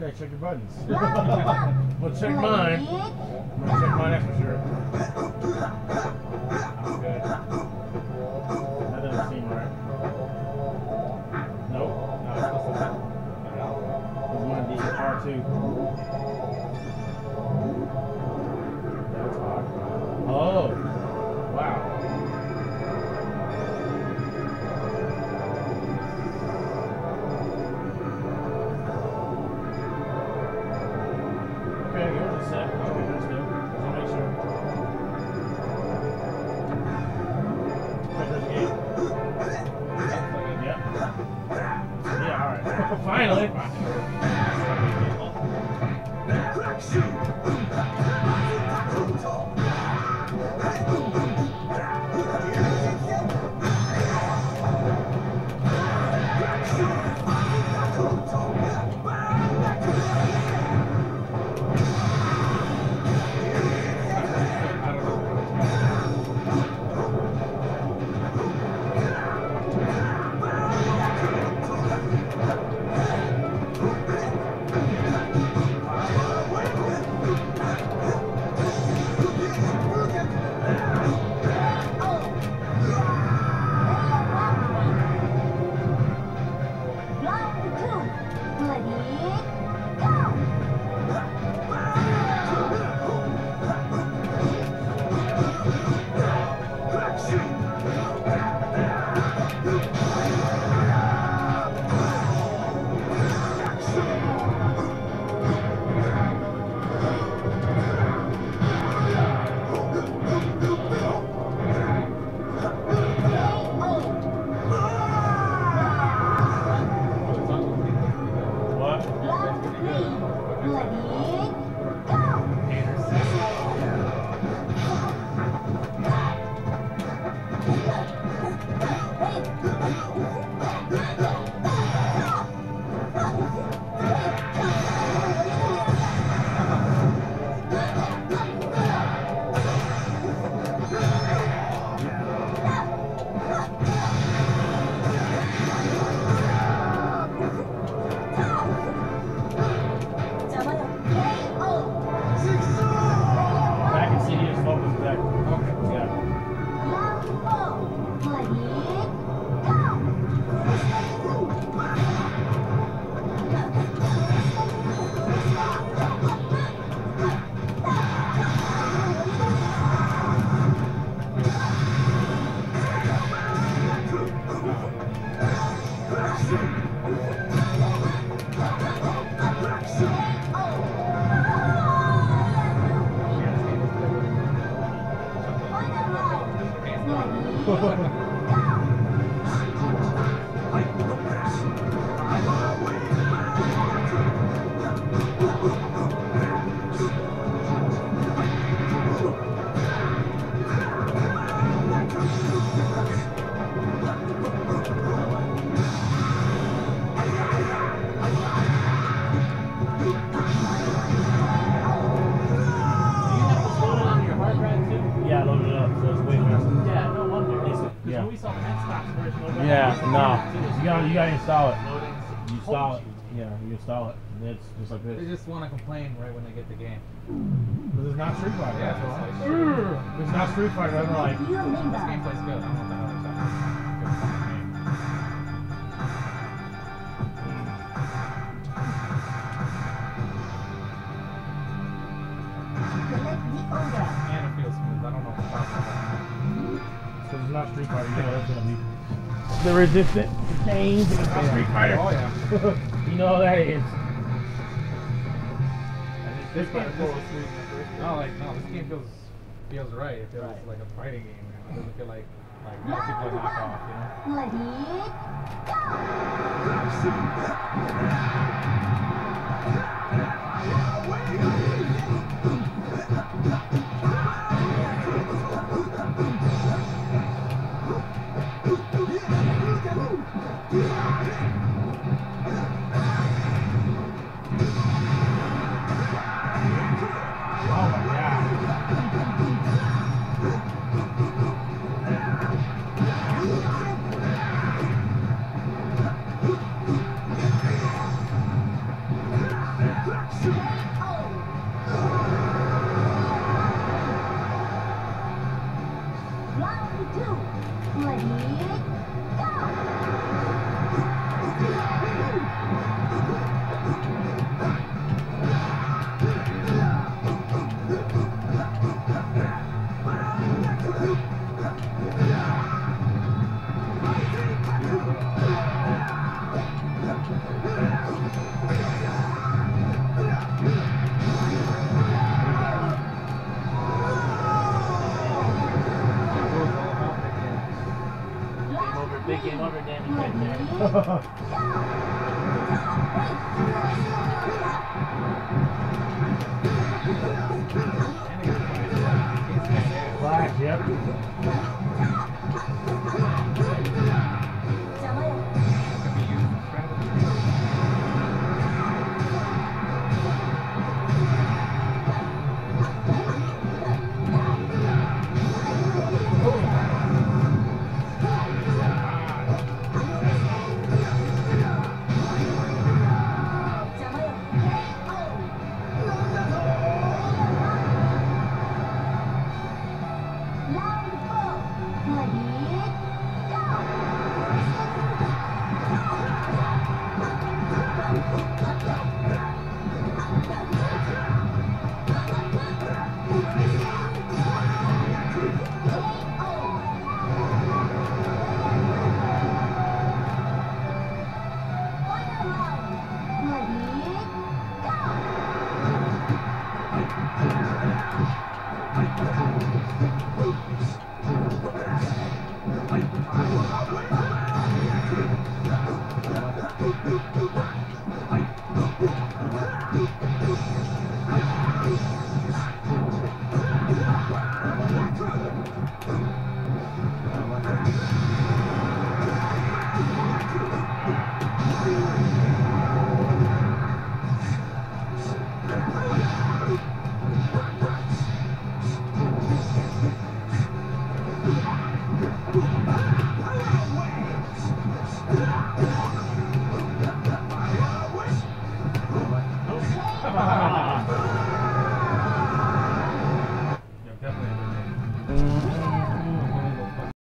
Okay, check your buttons. Well, check mine. I'm gonna check mine, that's for sure. Okay. That doesn't seem right. Nope. No, it's supposed to be. There's one D R2. That's odd. Oh. Wow. Okay, yours is set. Okay, that's good. I'll make sure. Check this game. Yep. Yeah, alright. Finally. You gotta install it. You install it. Yeah, you install it. It's just like this. They just want to complain right when they get the game. But it's not Street Fighter. Yeah, That's why. It's not Street Fighter. I'm like, this gameplay's good. I don't know what the hell they're talking about. And it feels smooth. I don't know what the fuck. Because it's not Street Fighter. You know that's gonna be the resistant change. It's not Street Fighter. Oh yeah. You know how that is. This game feels smooth. No, this game feels right. It feels like a fighting game. It doesn't feel like multiplayer knockoff, you know? Big game over damage right there. Flash, yep.